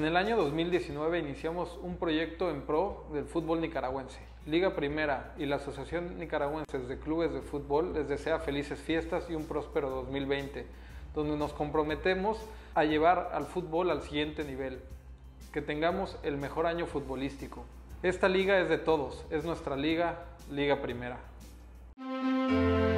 el año 2019 iniciamos un proyecto en pro del fútbol nicaragüense. Liga Primera y la Asociación Nicaragüense de Clubes de Fútbol les desea felices fiestas y un próspero 2020, donde nos comprometemos a llevar al fútbol al siguiente nivel, que tengamos el mejor año futbolístico. Esta liga es de todos, es nuestra liga, Liga Primera.